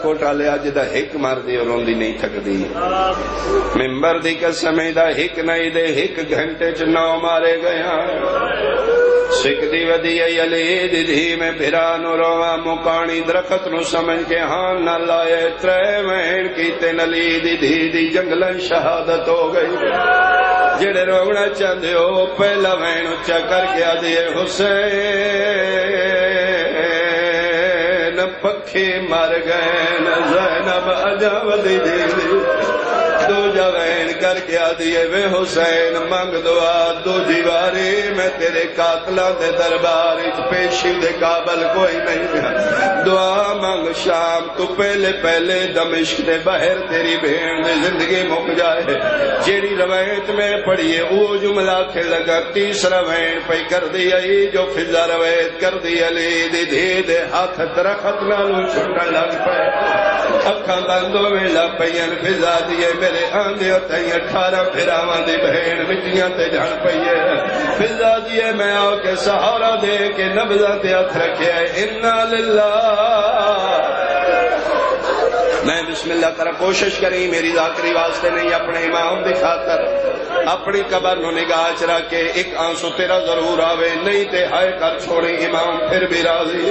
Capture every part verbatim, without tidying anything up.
سیالکوٹ والے اج دا ہک مردی اور روندی نہیں تھکدی ممبر دی قسم دا ہک نہیں دے ہک گھنٹے چ نو مارے گیا سکھ دی ودی علی دی دھی میں بھرا نو رواں مکانی درخت نو سمجھ کے ہاں نہ لائے ترے وین کیتے نلی دی دھی دی جنگل شہادت ہو گئی جڑے رونا چاہتے ہو پہلا وین اچا کر کے آدھی حسین پکھی مر گئے نہ زینب اجاولی دی دی دو جوین کر کے آدھیے وے حسین منگ دعا دو جیواری میں تیرے قاتلہ دے دربار پیشی دے قابل کوئی نہیں دعا منگ شام تو پہلے پہلے دمشق دے بہر تیری بہن دے زندگی مک جائے جیڑی روایت میں پڑھیے او جملہ کھے لگا تیسرا وین پہ کر دی آئی جو فضا روایت کر دی علی دی دھی دے ہاتھ درخت نالوں چھوٹا لگ پائے اکھاں بندوں میں لپین فضا دیے میرے آندے ہوتائی اٹھارہ پھراوان دی بہن مٹیاں تے جھڑ پئیے فضا دیے میں آؤ کے سہارا دے کے نبضہ تے ہاتھ رکھے انا للہ میں بسم اللہ کرا کوشش کریں میری ذاکری واسطے نہیں اپنے امام دی خاطر اپنی قبر نو نگاہ چرا کے ایک آنسو تیرا ضرور آوے نہیں تے ہائے کر چھوڑیں امام پھر بھی راضی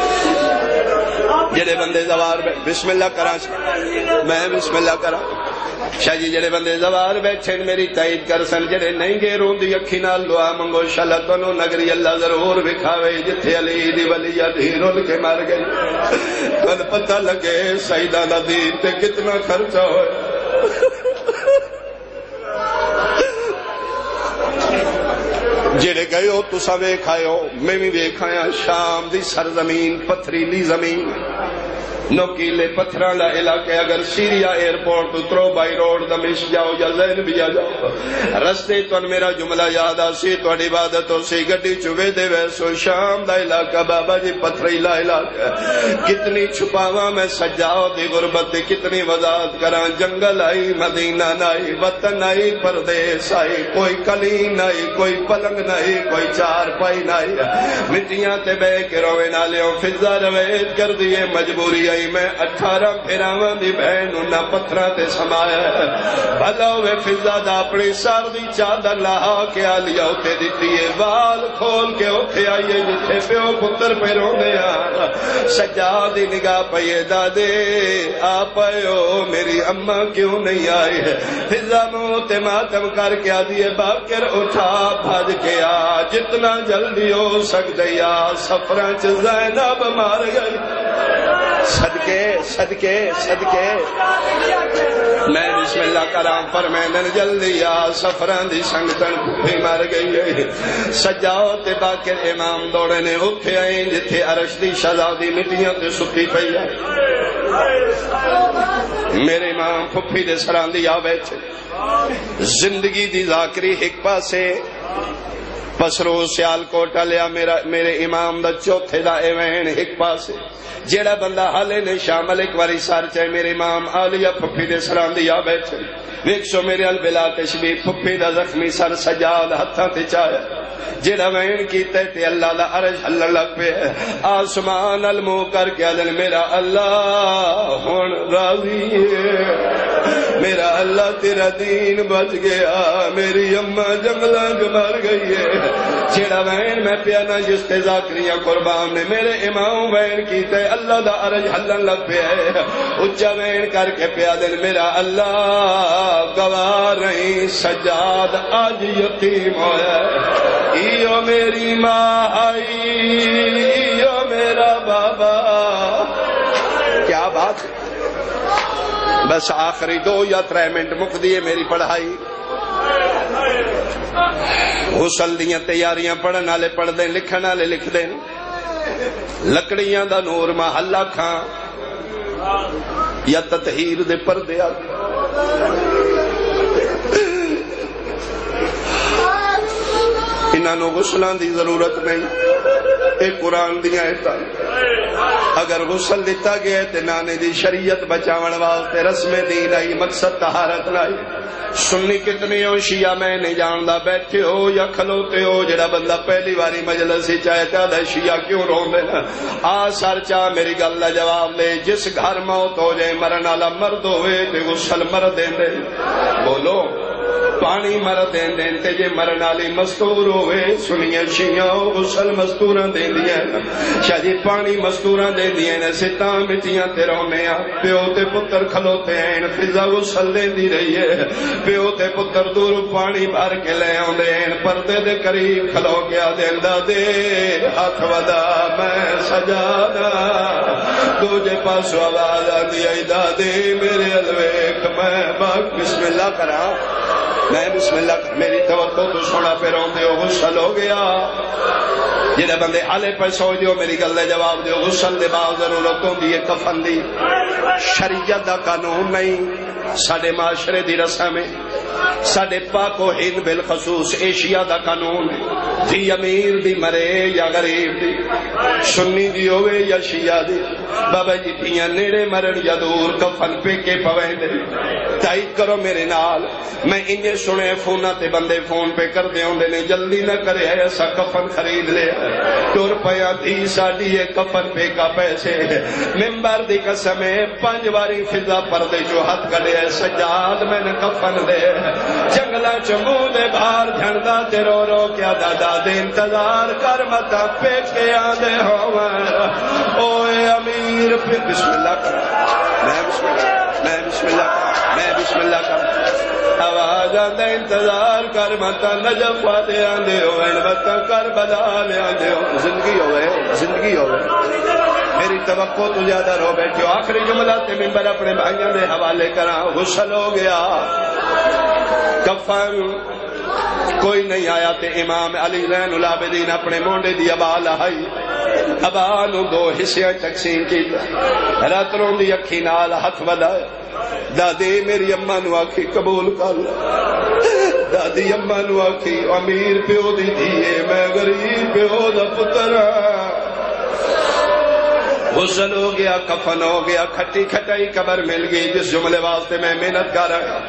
جڑے بندے زوار بسم اللہ کرا میں بسم اللہ کرا شاہ جی جڑے بندے زوار بیٹھے میری تائید کر سن جڑے نہیں گے روندی اکھی نال دعا منگو شاءاللہ تنو نگری اللہ ضرور بکھاوے جتھے علی دی ولی دی رول کے مر گئی کل پتہ لگے سیدہ ندیم تے کتنا خرچہ ہوئے جڑے گئے ہو تو سوے کھائے ہو میں بھی ویکھایا شام دی سرزمین پتھریلی زمین نوکیلے پتھران لا علاقے اگر سیریا ایئرپورٹ اترو بائی روڈ دمشق جاؤ یا زین بھی جاؤ رستے تو میرا جملہ یاد آسی تو عبادتوں سے گڈی چوے دے ویسو شام دا علاقہ بابا جی پتھریلا علاقہ کتنی چھپاواں میں سجاؤ دی غربت کتنی وضاحت کران جنگل آئی مدینہ نائی وطن آئی پردیس آئی کوئی کلین آئی کوئی پلنگ نہیں کوئی چار پائی نہیں مٹیاں تے بے کے روے نالیوں فضا رویت کر دیے مجبوری آئی میں اٹھارہ پھراواں دی بہن انہاں پتھراں تے سمایا بھلا ہوئے فضا دا اپنی سار دی چادر لہا کے آلیا اتے دیتی ہے وال کھول کے اتے آئیے جتھے پیو پتر پہ رونے آ سجادی نگاہ پئیے دادے آپ آئیو میری اماں کیوں نہیں آئی ہے فضا موت ماتم کر کے آدھیے باکر اٹھا بھاج کے آ جتنا جلدی ہو سکتے یا سفراں چ زینب مار گئی صدقے صدقے صدقے میں بسم اللہ کرام پر میں نے جلدی یا سفران دی سنگتن بھی مار گئی ہے سجاؤ تے باکر امام دوڑے نے اٹھے آئیں جتھے عرش دی شہزادی مٹیاں تے ستی پئی ہے میرے امام پھپھی دے سران دی آ بیٹھے زندگی دی ذاکری ایک پاسے پسرو سیال کوٹا لیا میرا میرے امام دا چوتھے دا ایوین ایک پاسے جیڑا بندہ حالے نے شامل ایک واری سار چاہے میرے امام آلیہ پھپھی دے سران دیا بیٹھے ویک سو میرے البلا تشبیح پھپھی دا زخمی سر سجاد ہتھاں تے چاہے جیڑا وین کیتے تے اللہ دا عرش اللہ لگ پہ آسمان المو کر کے دل میرا اللہ ہون راضی ہے میرا اللہ تیرا دین بچ گیا میری اماں جنگلاں جو مر گئی ہے جیڑا وین میں پیانا جس تے ذاکریہ قربان نے میرے امام وین کیتے اللہ دا عرش اللہ لگ پہ ہے اچھا وین کر کے پیا دل میرا اللہ گوار رہی سجاد آج یتیم ہویا ایو میری ماں آئی ایو میرا بابا کیا بات بس آخری دو یا ترے منٹ مک دیے میری پڑھائی غسل دیاں تیاریاں پڑھن والے پڑھ دیں لکھن والے لکھ دیں لکڑیاں دا نور محلہ کھاں یا تطہیر دے پردے آ انہاں نو غسلاں دی ضرورت نہیں اے قرآن دیاں آیتاں اگر غسل دیتا گیا تے نانے دی شریعت بچاون واسطے رسم دین آئی مقصد طہارت لائی سنی کتنی ہو شیعہ میں نہیں جاندا بیٹھے ہو یا کھلوتے ہو جڑا بندہ پہلی باری مجلس ہی چاہے چاہتا شیعہ کیوں روندے نا آ سر چاہ میری گل دا جواب دے جس گھر موت ہو جائے مرن والا مرد ہوئے تے غسل مرد دین دے بولو پانی مرد دین دین تے جے مرن والی مستور ہوئے سنیے شیعہ غسل مستوراں دیندیاں شاہ جی پانی مستوراں دیندیاں نے ستاں مٹیاں تے رونے آ پیو تے پتر کھلوتے ہیں فضا غسل دیندی رہی ہے پیو تے پتر دور پانی بھر کے لے آندے ہیں پردے دے قریب کھلو گیا دیندا دے ہاتھ ودا میں سجادا دوجے پاسو آواز آندی آئی دادے میرے الویک میں باق بسم اللہ کرا میں بسم اللہ کر میری توقع تو سونا پہ روندے ہو غسل ہو گیا جنہیں بندے حالے پر سو دیو میری گل دے جواب دیو غسل دے بعد ضرورتوں دی کفن دی شریعت دا قانون نہیں ساڑھے معاشرے دی رسم ہے ساڑھے پاک و ہند بالخصوص ایشیا دا قانون دی امیر دی مرے یا غریب دی سنی دی ہوئے یا شیعہ دی بابا جی تیاں نیڑے مرن یا دور کفن پہ کے پویں دے تائید کرو میرے نال میں انجے سنے فونا تے بندے فون پہ کر دے ہوندے نے جلدی نہ کرے ایسا کفن خرید لے ٹور پیا تھی ساڑی ہے کفن پہ کا پیسے ممبر دی قسمے پانچ باری فضا پردے جو ہاتھ کڑے سجاد میں نے کفن دے جنگلہ چمو دے باہر جھنڈا تے رو رو کیا دادا دے انتظار کر متا پیٹ کے آدھے ہوں اوے امیر پہ بسم اللہ کر میں بسم اللہ میں بسم اللہ کر میں بسم اللہ کر آواز آدھے انتظار کر متا نجف آدھے آدھے ہوئے متا کربلا لے آدھے ہو زندگی ہوئے زندگی ہوئے میری توقع تو زیادہ رو بیٹھے ہو آخری جملہ تے ممبر اپنے بھائیوں دے حوالے کرا غسل ہو گیا کفن کوئی نہیں آیا تے امام علی زین العابدین اپنے مونڈے دی ابا لائی ابا نو دو حصے تقسیم کیتا رات رون دی اکھی نال ہاتھ ودائے دادی میری اماں نو آکھی قبول کر دادی اماں نو آکھی امیر پیو دی دیئے میں غریب پیو دا پتر غسل ہو گیا کفن ہو گیا کھٹی کھٹائی قبر مل گئی جس جملے واسطے میں محنت کر رہا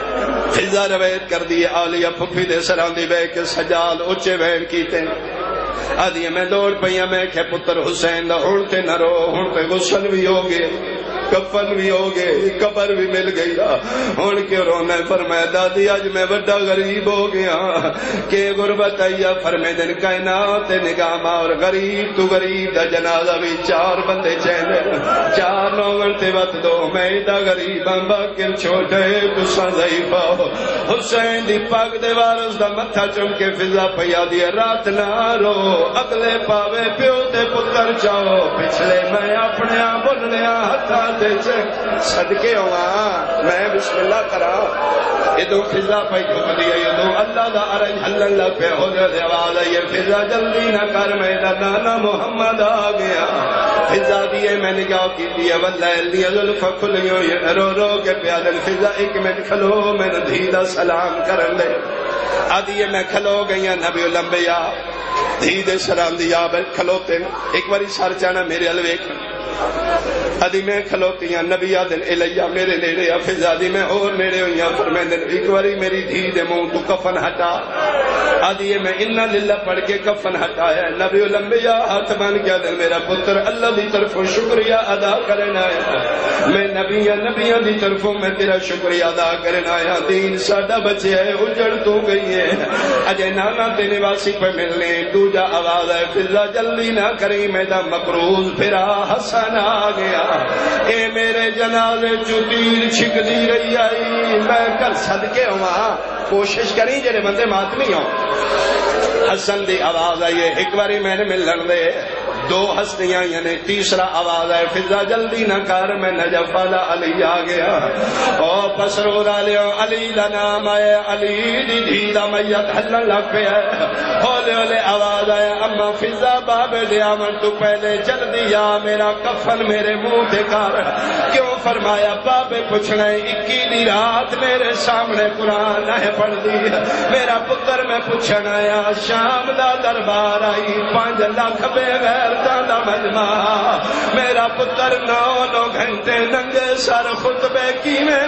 فضا روایت کر دی آلیہ پھپھی دے سران دی بے کے سجاد اچھے بہن کیتے آدھی میں دوڑ پہیا میں کہ پتر حسین دا ہونتے نہ رو ہونتے غسل بھی ہو گئے کفن بھی ہو گئے قبر بھی مل گئی ہون کے رونا فرمایا دادی آج میں بڑا غریب ہو گیا کہ غربت آئیا فرمے دن کائنات نگاہ اور غریب تو غریب دا جنازہ بھی چار بندے چہنے چار نوگن تے وقت دو میں دا غریب باکر چھوٹے تسا ضعیفہ حسین دی پاک دے وارث دا متھا چم کے فضا پیا دی رات نہ رو اگلے پاوے پیو تے پتر چاہو پچھلے میں اپنے بن لیا ہتھا صدقے ہوا میں بسم اللہ کرا ادو فضا پہ جھک دیا ادو اللہ دا عرج ہلن لگ پہ ہو جائے آواز آئیے فضا جلدی نہ کر میرا نانا محمد آ گیا فضا دیے میں نگاہ کی دیے واللیل دیے ظلفہ کھلیوں یہ رو رو کے پیادل فضا ایک منٹ کھلو میں نے دھیدہ سلام کرن دے آدھیے میں کھلو گئیا نبی الانبیاء دھیدے سلام دیا کھلوتے ایک باری سار چانا میرے الویک ادھی میں کھلوتی ہیں نبی آدن الیہ میرے نیڑے فضا دی میں اور نیڑے ہوئی ہیں فرمیندن ایک باری میری دھی دے مون تو کفن ہٹا آدھی میں انہا للہ پڑھ کے کفن ہٹایا نبی الانبیاء ہاتھ مان کیا دل میرا پتر اللہ دی طرفوں شکریہ ادا کرنا ہے میں نبیاں نبیاں دی طرفوں میں تیرا شکریہ ادا کرنا ہے دین ساڑھا بچے ہے اجڑ تو گئی ہے اجے نانا تے نواسی پہ ملنے دوجا آواز ہے فضا جلدی نہ کری میدہ مقروض پھرا حسن آ گیا اے میرے جنازے چوتیر چھک دی رہی آئی میں کر صدقے ہوا کوشش کریں جنہیں بندے ماتمی ہوں حسن دی آواز آئیے ایک باری میں نے ملن دے دو ہستیاں یعنی تیسرا آواز ہے فضا جلدی نہ کر میں نجف والا علی آ گیا اور پسرور آلیو علی دا نام آئے علی دی دی دا میت ہلن لگ پہ ہے ہولے ہولے آواز آئے اما فضا باب دیا من تو پہلے جلدی یا میرا کفن میرے منہ دے کر کیوں فرمایا بابے پوچھنا اکی دی رات میرے سامنے قرآن ہے پڑھ دی میرا پتر میں پوچھنا آیا شام دا دربار آئی پانچ لاکھ بے غیرتاں دا مجمع میرا پتر نو نو گھنٹے ننگے سر خطبے کی میں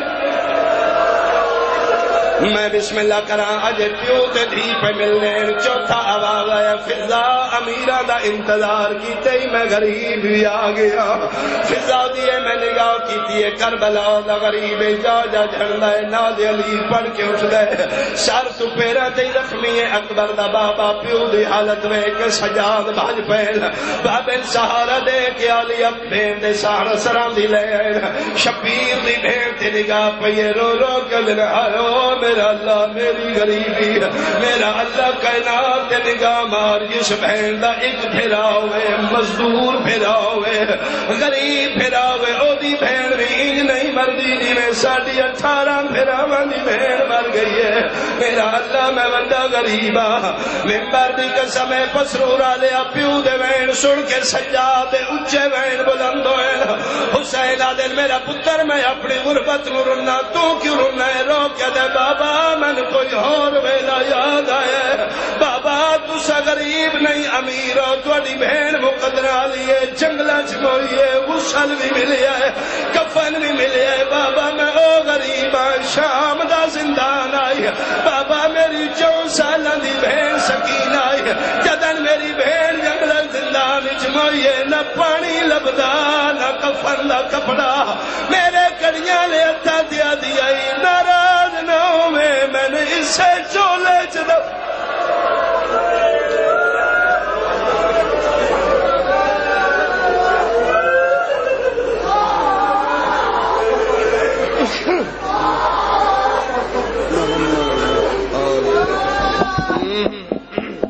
میں بسم اللہ کراں اج پیو تے دھی پہ ملنے چوتھا آواز آیا فضا امیرہ دا انتظار کیتے ہی میں غریب بھی آ گیا فضا دیے میں نگاہ کیتی ہے کربلا دا غریب جا جا جھڑنا ہے ناد علی پڑھ کے اٹھ گئے سر تو پیرا تے زخمی ہے اکبر دا بابا پیو دی حالت وے کے سجاد بھاج پہل بابے سہارا دے کے علی اب بین دے سہارا سرام دی لے شبیر دی بین تے نگاہ پہ رو رو کے دن آئے میرا اللہ میری غریبی میرا اللہ کائنات نگاہ مار جس بہن دا ایک پھرا ہوئے مزدور پھرا ہوئے غریب پھرا ہوئے او دی بہن بھی انج نہیں مردی جی میں ساڑھی اٹھارہ پھرا والی بہن مر گئی ہے میرا اللہ میں بندہ غریبا ممبر دی قسم پسرورا لیا پیو دے بہن سن کے سجاد اچھے بہن بلند ہوئے حسین آدل میرا پتر میں اپنی غربت نو رنا تو کیوں رنا ہے رو کیا دے بابا من کوئی اور ویلا یاد آیا بابا تسا غریب نہیں امیر ہو تھوڑی بہن مقدرہ لیے جنگلہ چموئیے غسل بھی ملیا ہے کفن بھی ملیا ہے بابا میں او غریب شام دا زندان آئی بابا میری چون سالہ دی بہن سکین آئی جدن میری بہن جنگلہ زندان چموئیے نہ پانی لبدا نہ کفن نہ کپڑا میرے کڑیاں لے اتھا دیا دیا ناراض نہ ہوں میں نے اس سے چولے چدہ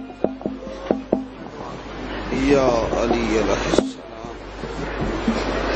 یا علی علیہ السلام